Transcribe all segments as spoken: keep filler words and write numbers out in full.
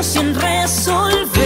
sin resolver.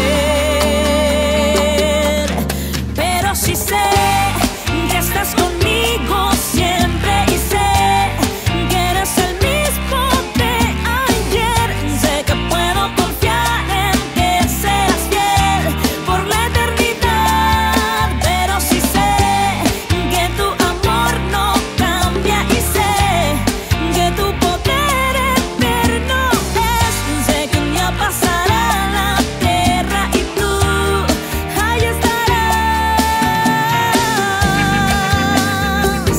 Pero sí sé que estás conmigo siempre y sé que eres el mismo de ayer. Sé que puedo confiar en que serás fiel por la eternidad. Pero sí sé que tu amor no cambia y sé que tu poder eterno es. Sé que un día pasará la tierra y tú ahí estarás.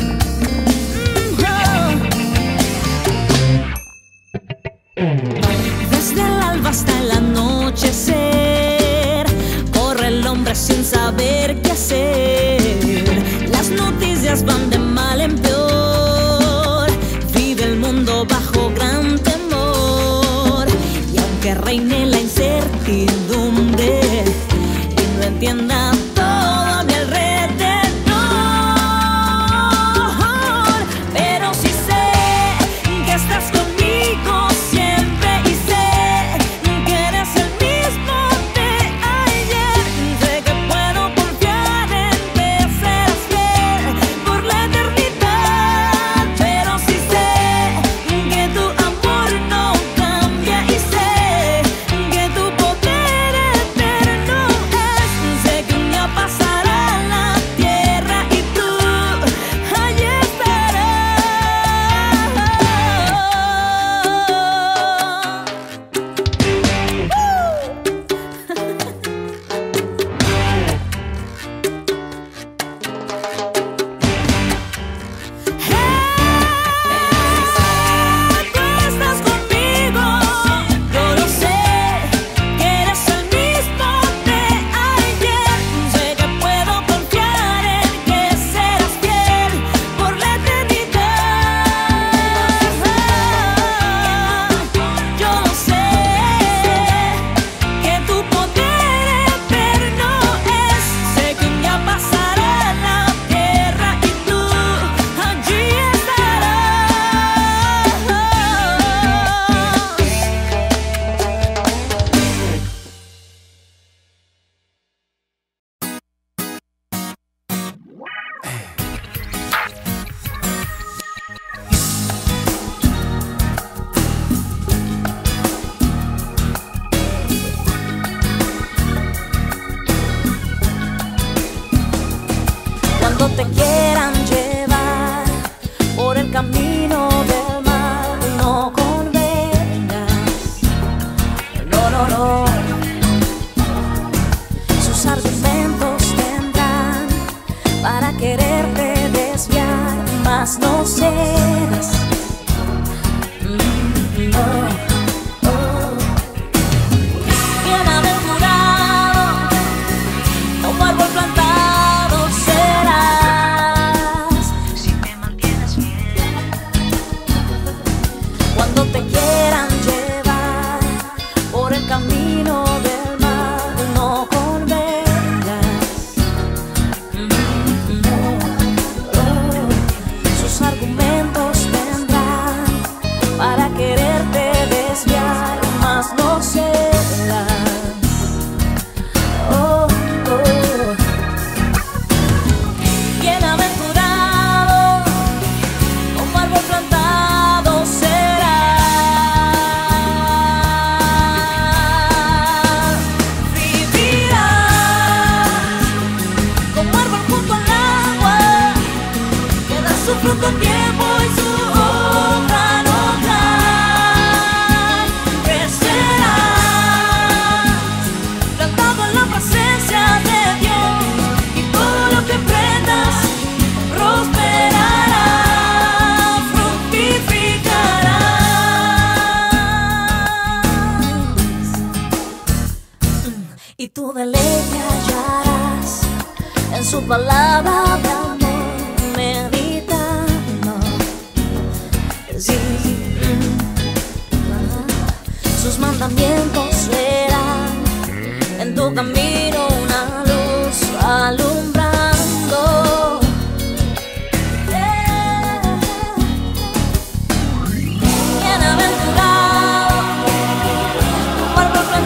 Desde el alba hasta el anochecer corre el hombre sin saber qué hacer. Las noticias van de mal en peor. Vive el mundo bajo gran temor. Y aunque reine la incertidumbre y no entienda todo a mi alrededor, pero sí sé que estás conmigo siempre y sé que eres el mismo de ayer. Sé que puedo confiar en que serás fiel por la eternidad. Pero sí sé que tu amor no cambia y sé que tu poder eterno es. Sé que un día pasará la tierra y tú ahí Tú estás conmigo, yo lo sé, que eres el mismo de ayer. Sé que puedo confiar en que serás fiel por la eternidad. Yo lo sé, que tu poder eterno es. Sé que un día pasará la tierra y tú allí Cuando te quieran llevar por el camino del mal, no convengas, no, no, no. Sus argumentos tendrán para quererte desviar, mas no cedas. Mm, no, oh. Bienaventurado, como árbol plantado serás si te mantienes fiel. Cuando te quieran llevar por el camino del mal, no convengas. Mm, no, oh. Sus argumentos tendrán para quererte desviar, mas no cedas. Oh, oh. Bienaventurado, como árbol plantado serás. Vivirás como árbol junto al agua, que da su fruto a tiempo y su hoja no cae. Crecerás plantado en la presencia de Dios, y todo lo que emprendas prosperará, fructificarás. Y tu deleite hallarás en su palabra de amor, meditando. Sí, sus mandamientos serán en tu camino una luz alumbrando. Bienaventurado, como árbol plantado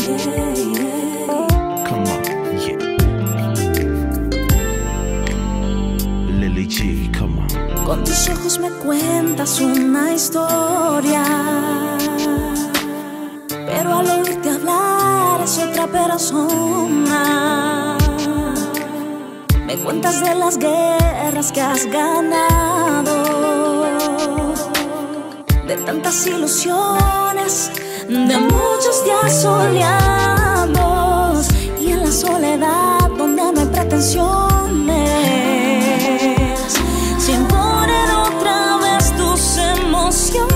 Come on, yeah. Lily G, come on. Con tus ojos me cuentas una historia, pero al oírte hablar es otra persona. Me cuentas de las guerras que has ganado, de tantas ilusiones, de muchos días soleados, y en la soledad donde no hay pretensiones, se imponen otra vez tus emociones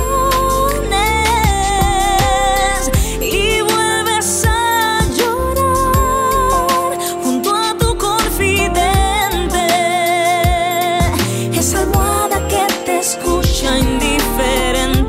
y vuelves a llorar junto a tu confidente, esa almohada que te escucha indiferente.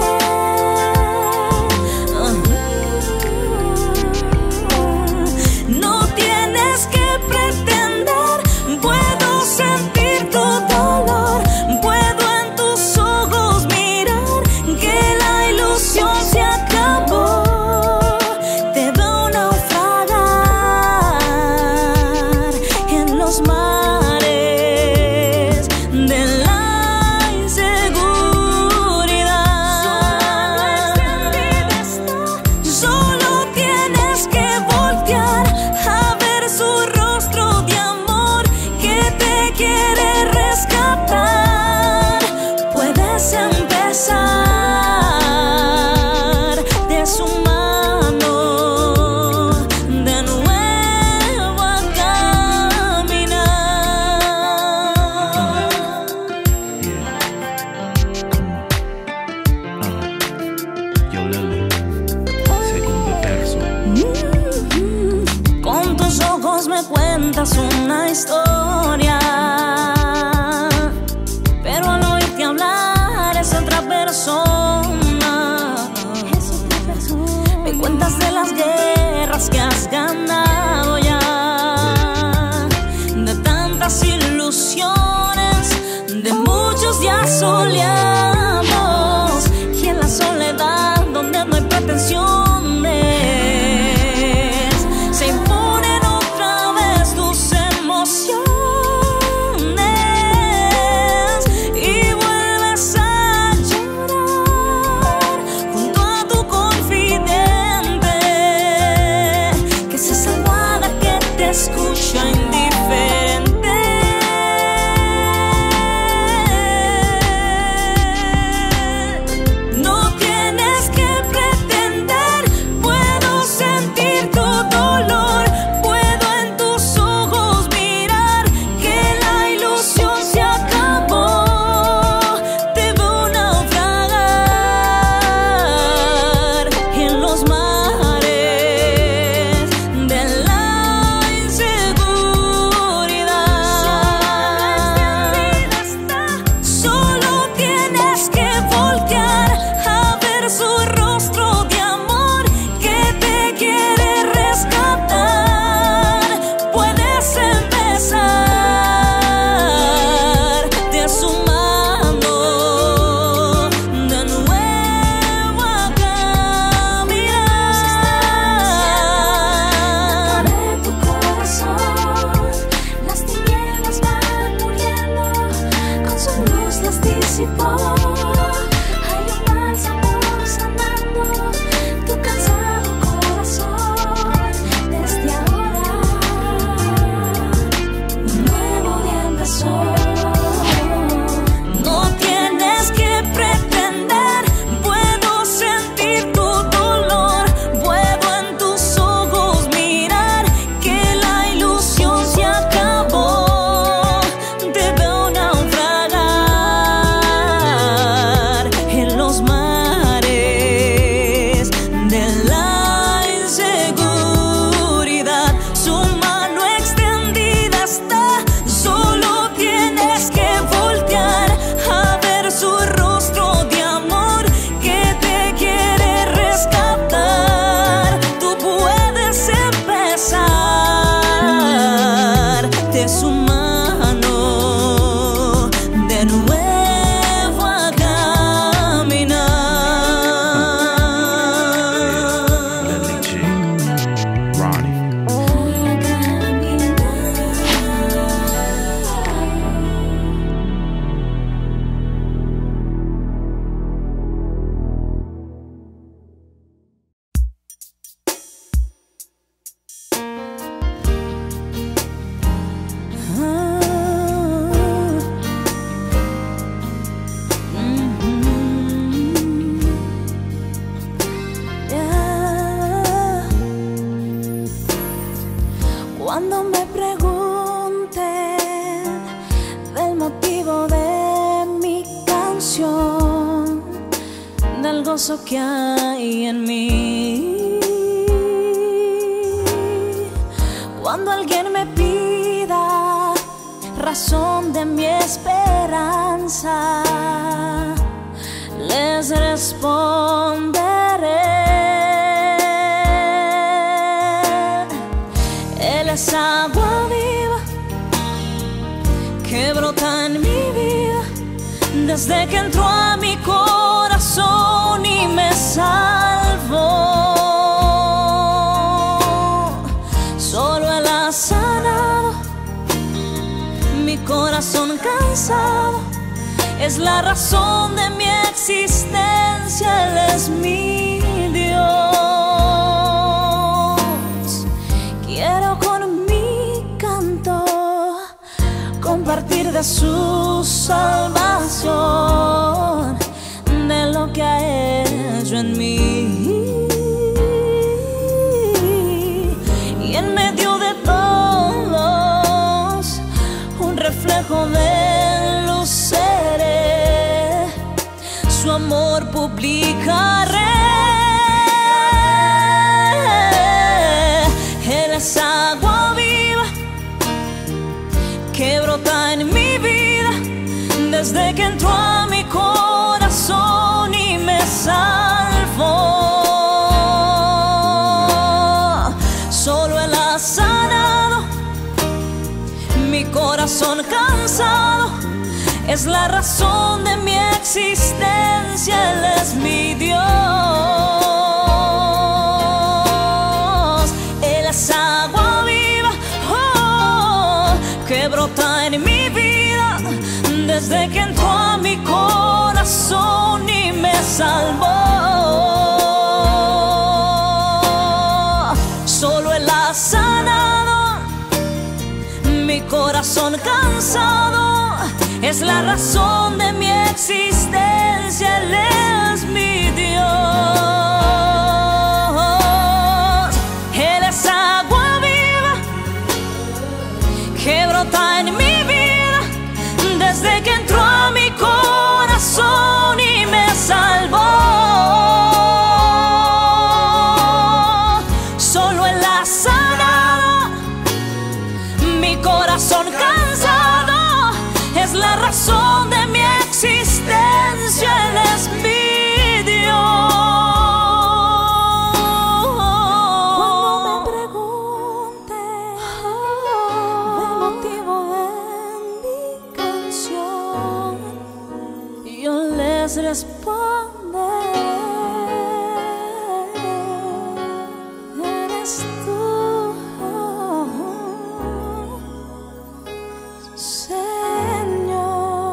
No tienes que pretender, puedo sentir tu dolor, puedo en tus ojos mirar que la ilusión se acabó. Te veo naufragar en los mares de la inseguridad. Solo tienes que voltear a ver su rostro de amor que te quiere rescatar. Puedes empezar de su mano de nuevo a caminar. Yeah, come on. Uh, yo Lily, segundo verso. Con tus ojos me cuentas una historia, pero al oírte hablar es otra persona. Me cuentas de las guerras que has ganado ya, de tantas ilusiones, de muchos días soleados, y en la soledad donde no hay pretensiones, se imponen otra vez tus emociones y vuelves a llorar junto a tu confidente, que Cuando me pregunten del motivo de mi canción, del gozo que hay en mí, cuando alguien me pida razón de mi esperanza, les responderé: Él es agua viva que brota en mi vida desde que entró a mi corazón y me salvó. Solo Él ha sanado mi corazón cansado, es la razón de mi existencia, Él es mi Dios. Quiero con mi canto compartir de su salvación, de lo que ha hecho en mí. Y en medio de todos, un reflejo de luz seré, su amor publicaré. Él es agua viva que brota en mi vida desde que entró a mi corazón y me salvó. Solo Él ha sanado mi corazón cansado, es la razón de mi existencia, Él es mi Dios. Él es agua viva, oh, que brota en mi vida desde que entró a mi corazón y me salvó. Solo Él ha sanado mi corazón cansado, es la razón de mi existencia, Él es mi Dios. Él es agua viva que brota en mi vida desde que entró a mi corazón y me salvó. Solo Él ha sanado mi corazón cansado, es la razón de mi existencia, Él es mi Dios. Cuando me pregunten del motivo de mi canción, yo les responderé: eres tú, Señor.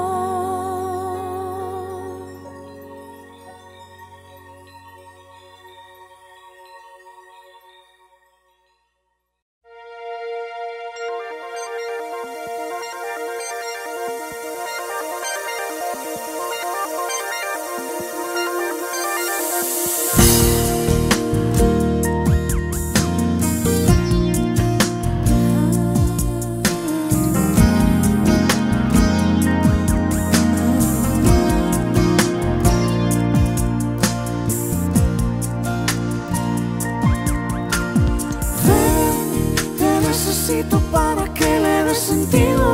Para que le des sentido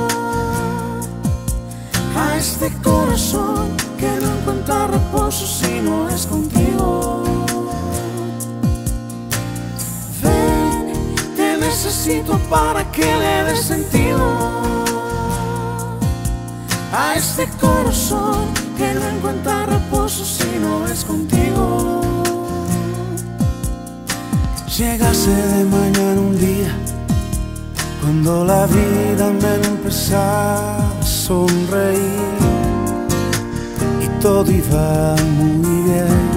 a este corazón que no encuentra reposo si no es contigo. Ven, te necesito para que le des sentido a este corazón que no encuentra reposo si no es contigo. Llegase de mañana un día cuando la vida me empezaba a sonreír y todo iba muy bien.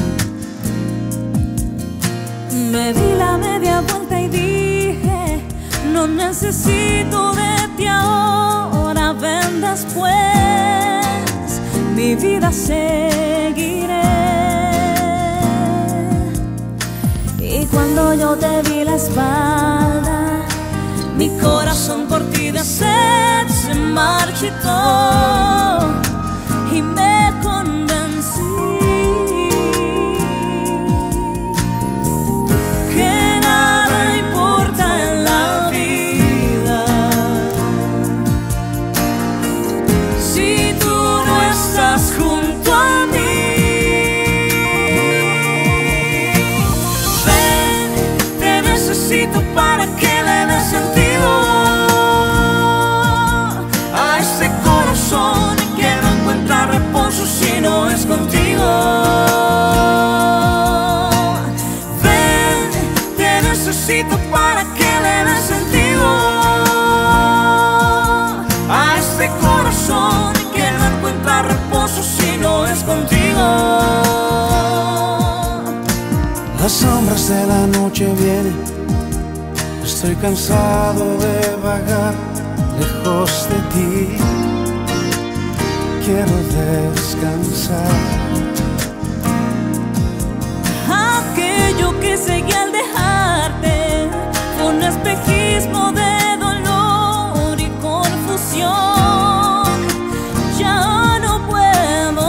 Me di la media vuelta y dije: no necesito de ti ahora, ven después, mi vida seguiré. Y cuando yo te di la espalda, Mi corazón por ti de sed se marchitó y me convencí que nada importa en la vida si tú no estás junto a mí. Ven, te necesito para que le des sentido a este corazón que no encuentra reposo si no es contigo. Ven, te necesito para que le des sentido a este corazón que no encuentra reposo si no es contigo. Las sombras de la noche vienen, estoy cansado de vagar lejos de ti. Quiero descansar. Aquello que seguí al dejarte fue un espejismo de dolor y confusión. Ya no puedo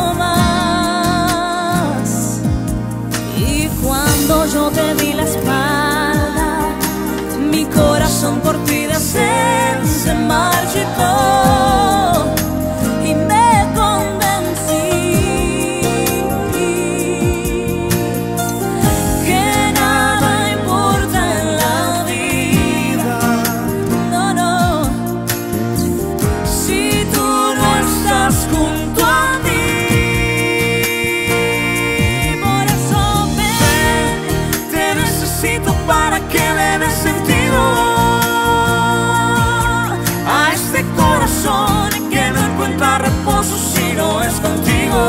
más. Y cuando yo te di la espalda, mi corazón por ti de sed se marchitó y me convencí que nada importa en la vida. No, no, si tú no estás junto a mí. Por eso ven, te necesito para que le des sentido a este corazón que no encuentra reposo si no es contigo.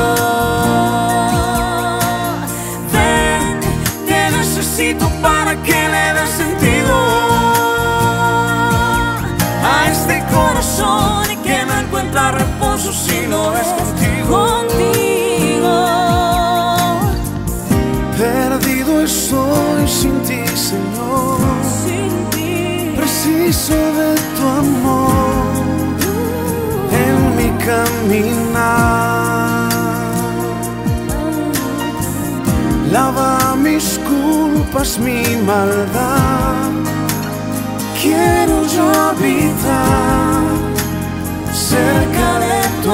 Ven, te necesito para que le des sentido a este corazón que no encuentra reposo si no es contigo. Contigo. Perdido estoy sin ti, Señor. Sin ti. Preciso de tu amor en mi caminar. Lava mis culpas, mi maldad. Quiero yo habitar cerca de tu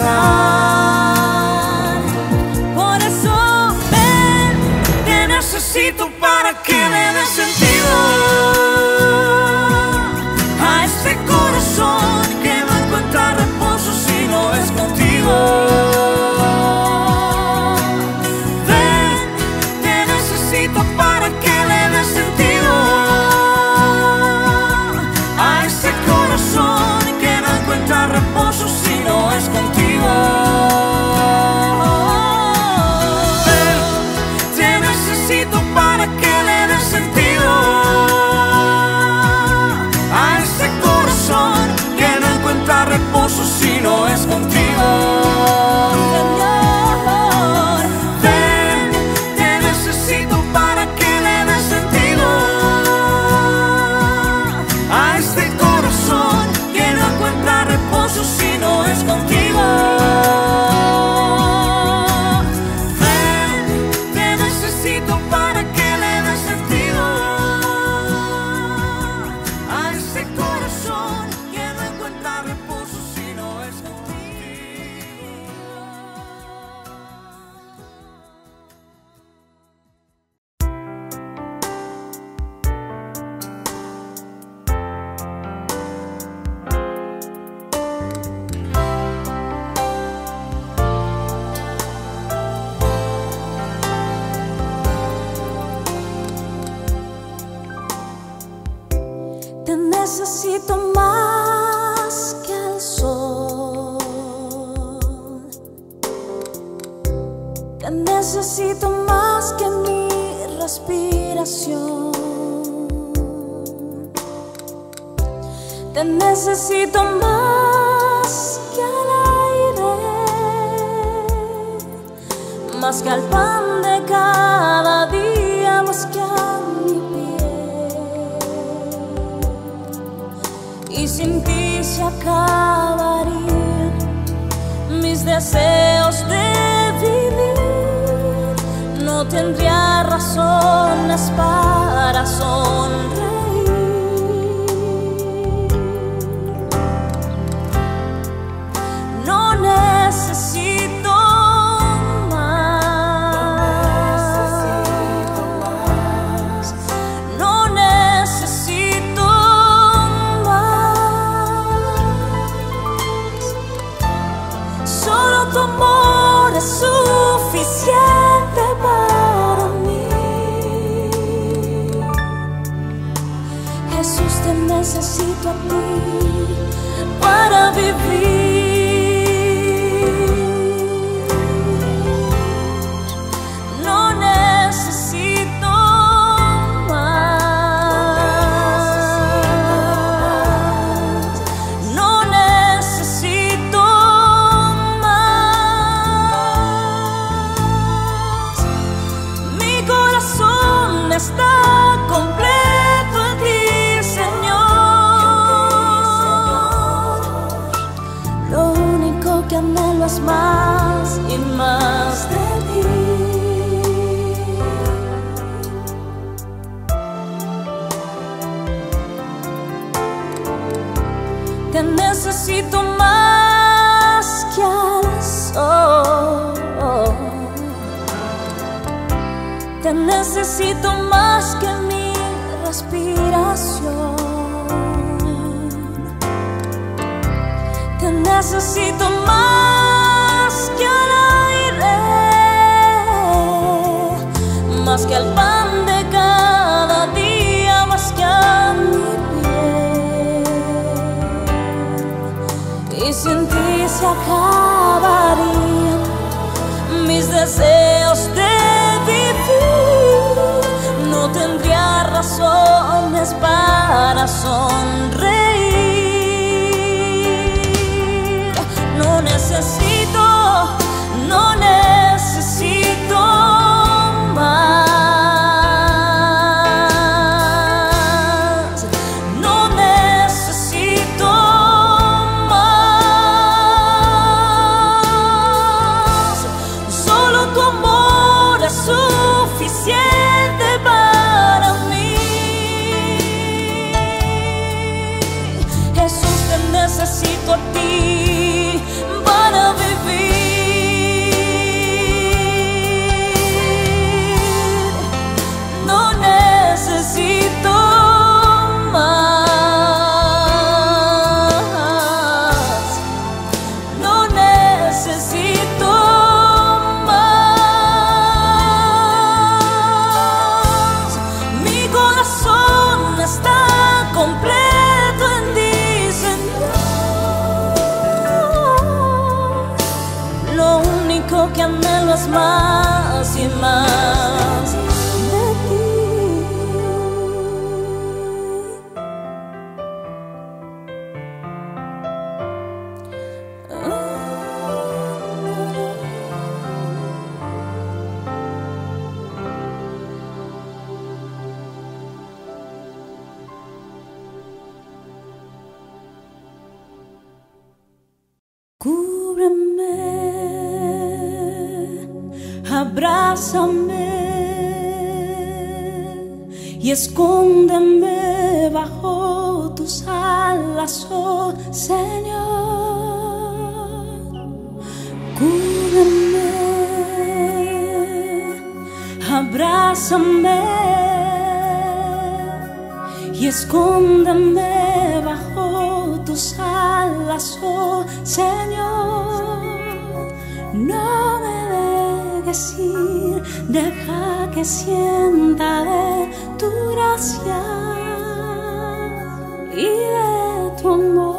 altar. Por eso ven, te necesito para que le des sentido a este corazón que no encuentra reposo si no es contigo. Ven, te necesito para que le des sentido a este corazón que no encuentra reposo si no es contigo. Ven, te necesito para que le des sentido a este corazón que no encuentra reposo si no es contigo. Señor, ven, te necesito para que le des sentido a este corazón que no encuentra reposo si no es contigo. Ven, te necesito para que le des sentido a este corazón que no encuentra reposo si no es contigo. Te necesito más que el sol. Te necesito más que mi respiración. Te necesito más que el aire, más que al pan de cada día, más que a mi piel. deseos de vivir, no tendría razones para sonreír. No necesito más, no necesito más. Solo tu amor es suficiente para mí. Jesús, te necesito a ti para vivir. No necesito más, no necesito más. Mi corazón está completo en ti, Señor. Lo único que anhelo es más y más de ti. Te necesito más que al sol. Te necesito más que mi respiración. Te necesito más que al aire, más que al pan de cada día, más que a mi piel. Y sin ti se acabarían mis deseos de vivir. No tendría razones para sonreír. No necesito, no necesito más. No necesito más. Solo tu amor es suficiente para mí. Jesús, te necesito a ti para vivir. No necesito más, no necesito más. Mi corazón está completo en ti, Señor. Lo único que anhelo es más y más de ti. Cúbreme, abrázame y escóndeme bajo tus alas, oh Señor. Cúbreme, abrázame y escóndeme bajo tus alas, oh Señor. No me dejes ir, deja que sienta de tu gracia y de tu amor.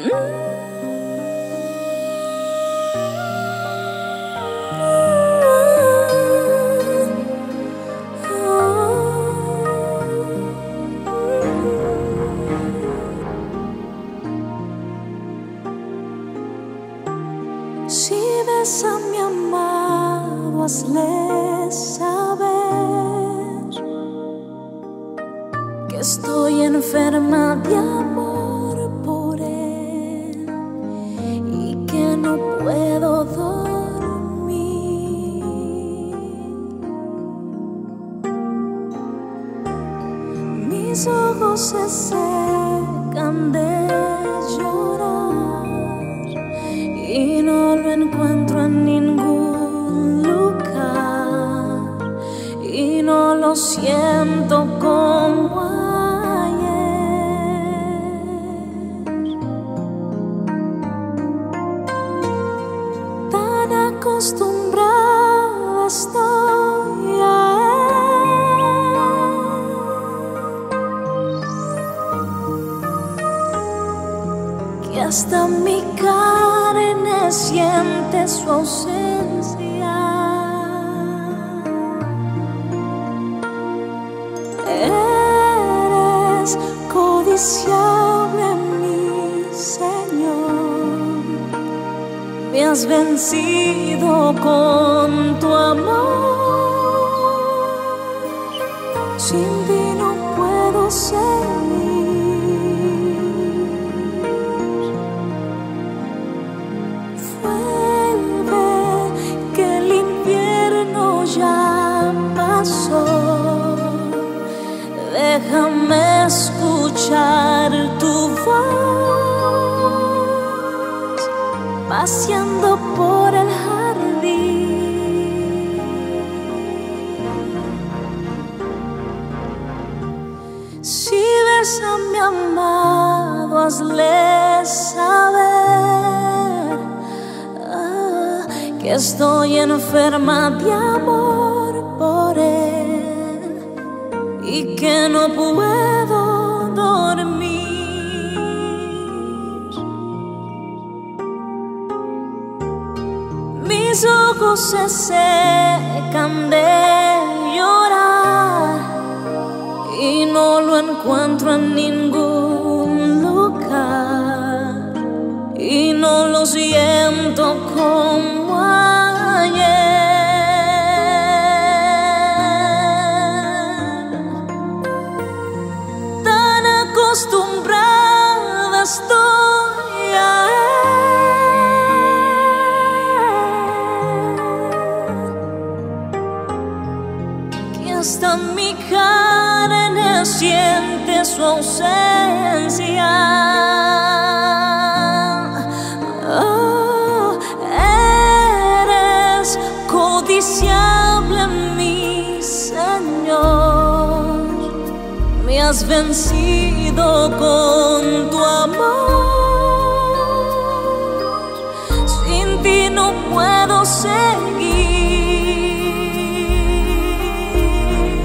Si ves a mi amado, hazle saber que estoy enferma de amor por él y que no puedo dormir. Mis ojos se secan de llorar y no lo encuentro en ningún lugar y no lo siento como ayer. Tan acostumbrada estoy a él que hasta mi carne siente su ausencia. Eres codiciable, mi Señor. Me has vencido con tu amor. Sin ti no puedo seguir. Ya pasó, déjame escuchar tu voz paseando por el jardín. Si ves a mi amado, hazle saber que estoy enferma de amor por él y que no puedo dormir. Mis ojos se secan de llorar y no lo encuentro en ningún lugar y no lo siento como ayer. Tan acostumbrada estoy a él que hasta mi carne siente su ausencia. Codiciable, mi Señor, me has vencido con tu amor. Sin ti no puedo seguir.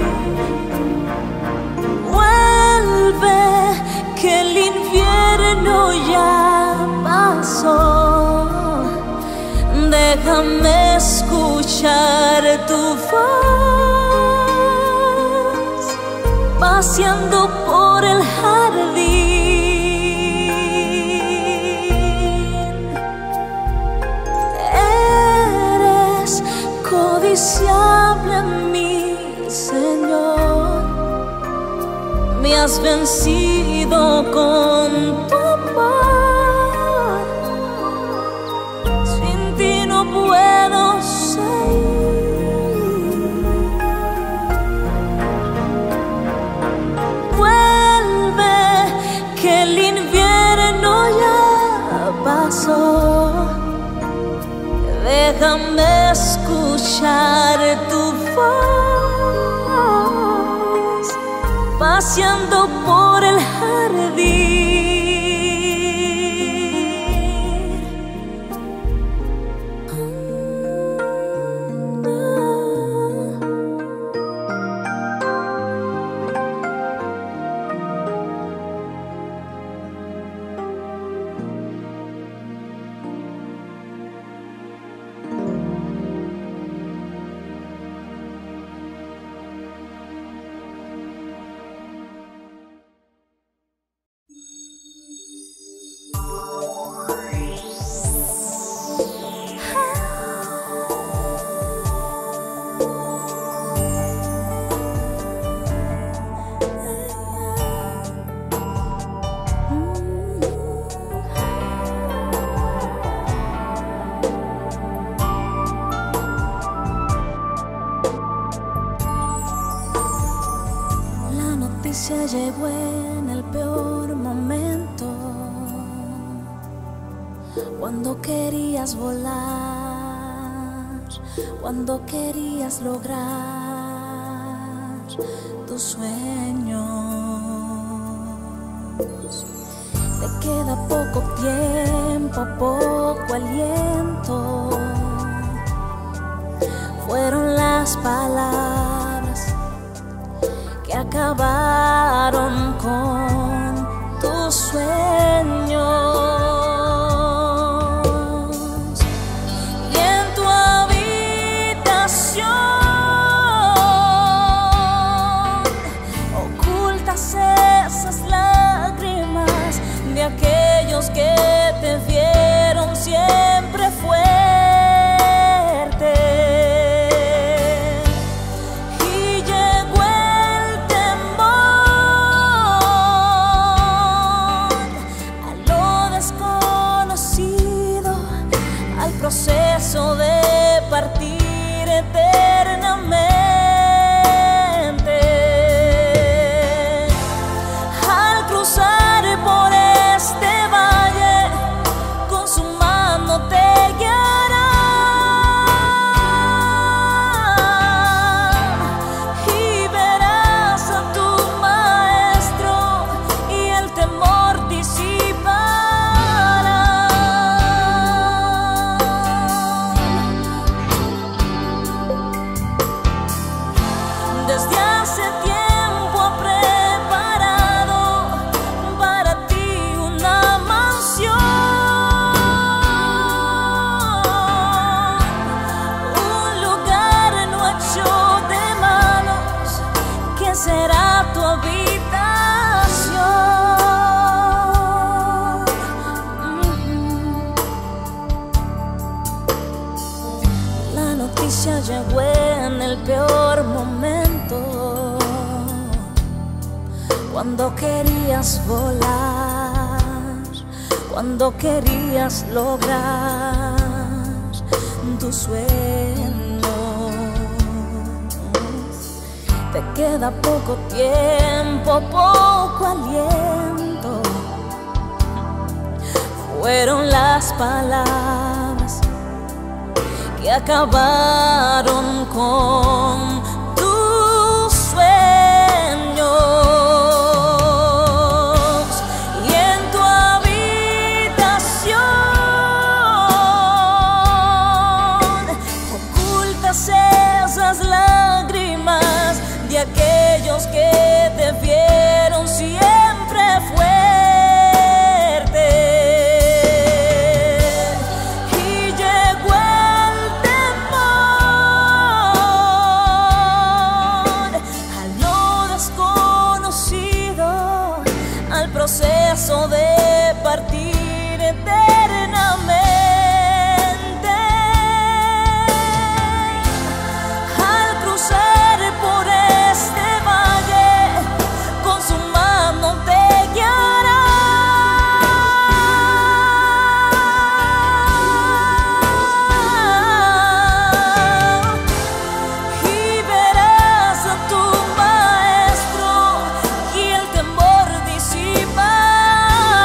Vuelve, que el infierno ya pasó. Déjame escuchar tu voz paseando por el jardín. Eres codiciable, mi Señor. Me has vencido con tu amor. Sin ti no puedo seguir. Vuelve, que el invierno ya pasó. Déjame escuchar tu voz paseando por el jardín. noticia llegó en el peor momento, cuando querías volar, cuando querías lograr tus sueños. Te queda poco tiempo, poco aliento. Fueron las palabras que acabaron con tus sueños. Y en tu habitación ocultas esas lágrimas de aquellos que te vieron siempre fuerte. Proceso de partir eternamente. Al cruzar por este valle, con su mano te guiará y verás a tu maestro y el temor disipará. Desde hace tiempo ha preparado para ti una mansión, un lugar no hecho de manos que será tu habitación. Mm-hmm. La noticia llegó en el peor momento, cuando querías volar, cuando querías lograr tus sueños. Te queda poco tiempo, poco aliento. Fueron las palabras que acabaron con tus sueños. Y en tu habitación ocultas esas lágrimas de aquellos que te vieron siempre fuerte. Proceso de partir eternamente. Al cruzar por este valle, con su mano te guiará y verás a tu maestro y el temor disipará.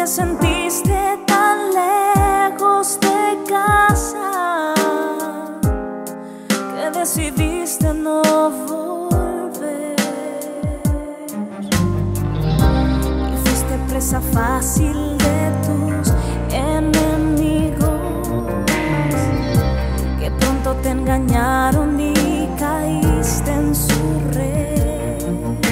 te sentiste tan lejos de casa que decidiste no volver y fuiste presa fácil de tus enemigos que pronto te engañaron y caíste en su red.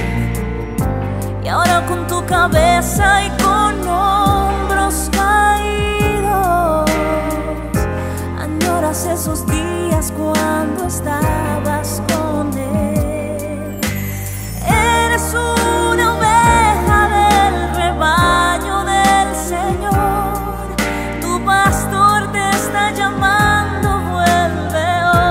Y ahora con tu cabeza y con hombros caídos añoras esos días cuando estabas con él. Eres una oveja del rebaño del Señor, tu pastor te está llamando, vuelve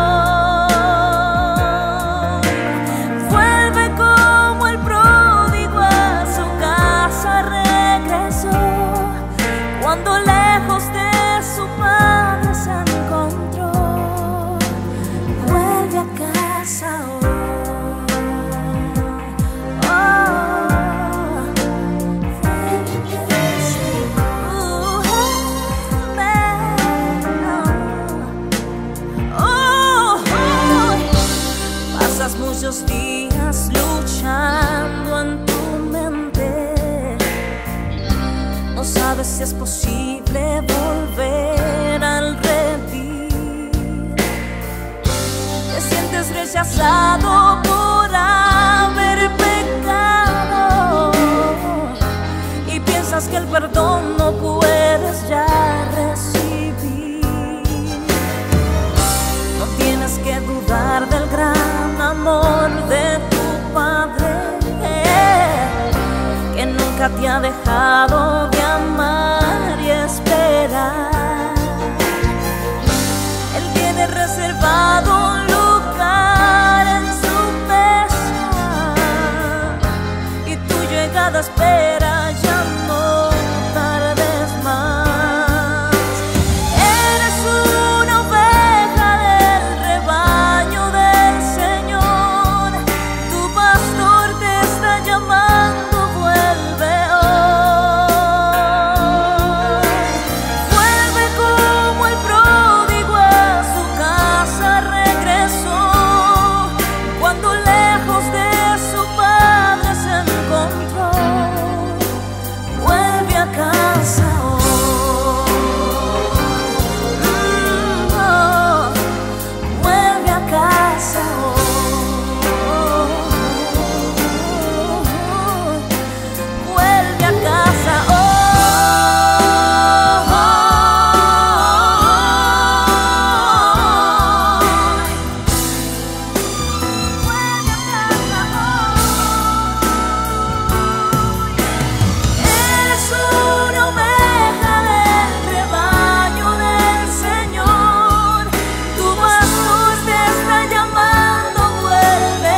hoy. Vuelve como el pródigo a su casa regresó, cuando lejos de su padre se encontró. Vuelve a casa hoy. Oh, vuelve a casa. Uh, oh, oh. Pasas muchos días luchando en tu mente, no sabes si es posible volver al redil. Te sientes rechazado por haber pecado y piensas que el perdón no puedes ya recibir. No tienes que dudar del gran amor de tu Padre, que nunca te ha dejado de amar y esperar. Él tiene reservado un lugar en su mesa y tu llegada espera, ya no tardes más. Eres una oveja del rebaño del Señor, tu pastor te está llamando, vuelve hoy. Vuelve como el pródigo a su casa regresó, cuando lejos de su padre se encontró. Vuelve a casa hoy. Mm, oh. Vuelve a casa hoy. Vuelve a casa hoy. Vuelve a casa hoy. Eres una oveja del rebaño del Señor, tu pastor te está llamando, vuelve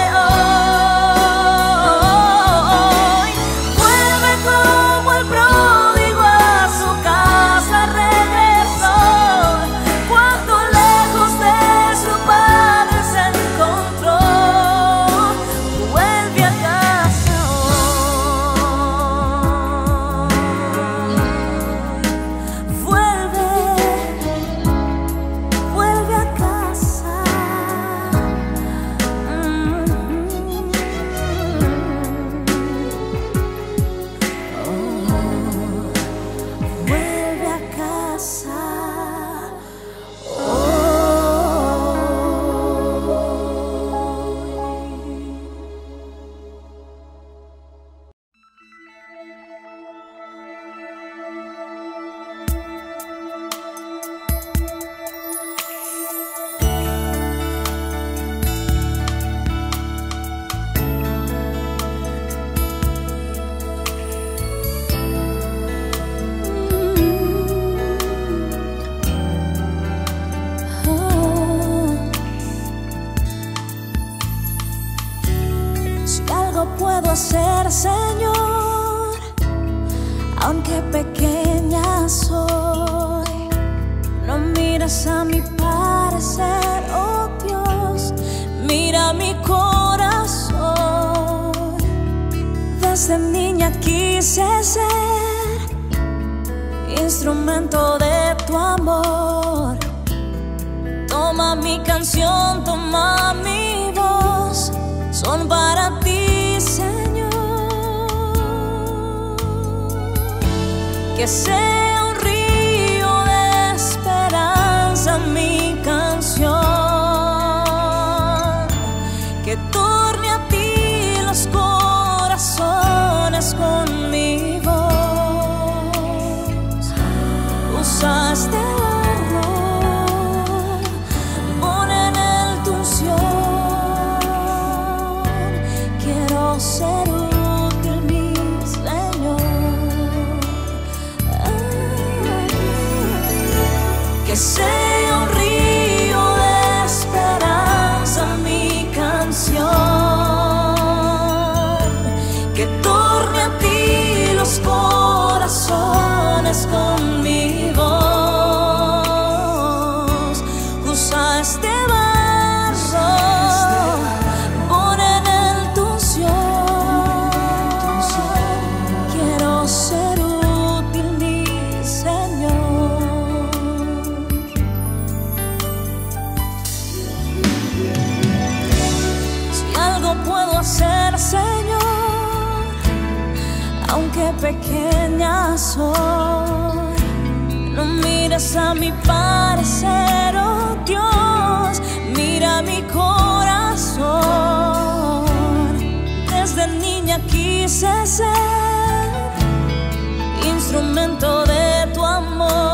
hoy. Vuelve como el pródigo a su casa regresó, cuando lejos de su padre se encontró. Vuelve a casa hoy. Vuelve, vuelve a casa. Mm. Oh, vuelve a casa hoy. Oh. Si algo puedo hacer, Señor, aunque pequeña soy, no mires a mi parecer, oh Dios, mira mi corazón. Desde niña quise ser instrumento de tu amor. Toma mi canción, toma mi voz, son para ti, Señor. Que sea un río de esperanza mi canción, que torne a ti los corazones con mi voz. Usa este barro, pon en él tu unción. Quiero ser útil, mi Señor. Que sea un río de esperanza mi canción, que torne a ti los corazones con mi voz. Usa este barro, pon en él tu unción. Quiero ser útil, mi Señor. Si algo puedo hacer, Señor, aunque pequeña soy, no mires a mi parecer, oh Dios, mira mi corazón. Desde niña quise ser instrumento de tu amor.